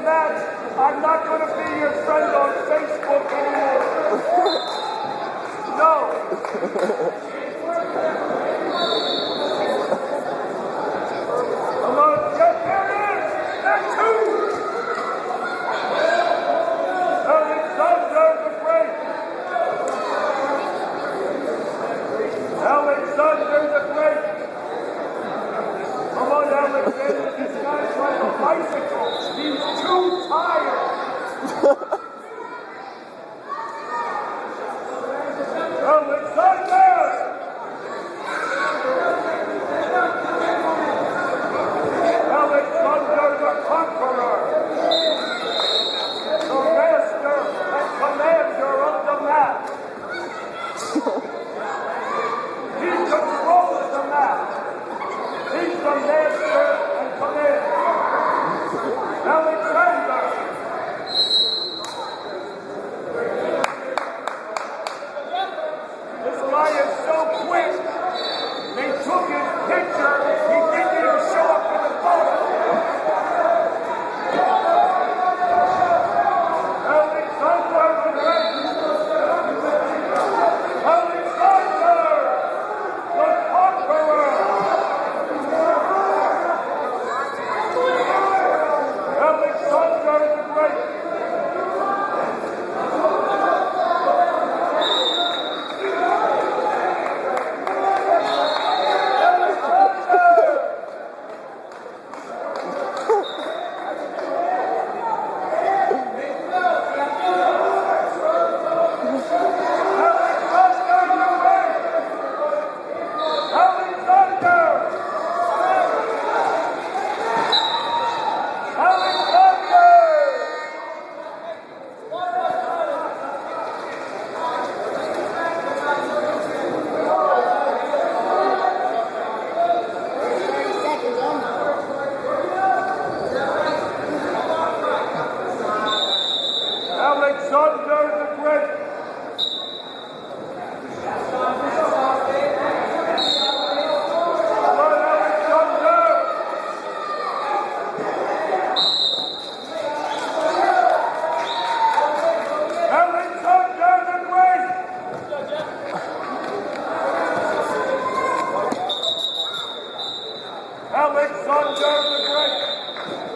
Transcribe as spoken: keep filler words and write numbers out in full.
match, I'm not going to be your friend on Facebook anymore. No. Come on, get there it is. That's two. Alexander the Great. Alexander the Great. Come on, Alexander. This guy's like a bicycle. He's too tired. Alexander! Alexander the Conqueror. The master and commander of the map. He controls the map. He's the master and commander. Alexander. This guy is so quick. They took his picture. He didn't even show up in the photo. Alexander the Great. Alexander the Conqueror. Alexander the Great. Alexander the Great. Come on, Alexander. Alexander the Great. Alexander the Great.